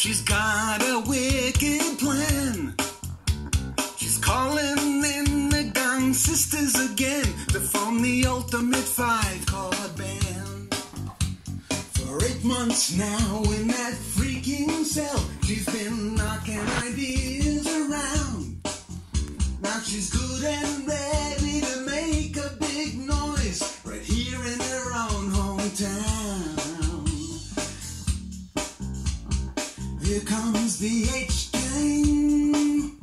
She's got a wicked plan. She's calling in the Gang Sisters again to form the ultimate 5-chord band. For 8 months now in that freaking cell, she's been knocking ideas around. Now she's good and ready to make a big noise right here in her own hometown. Here comes the H-Gang.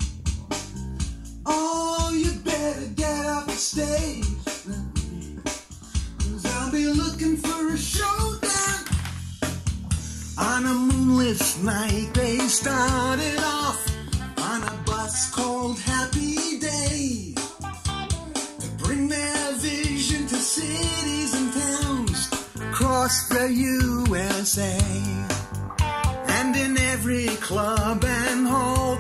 Oh, you better get off the stage, 'cause I'll be looking for a showdown. On a moonless night they started off on a bus called Happy Day to bring their vision to cities and towns across the USA. And in every club and hall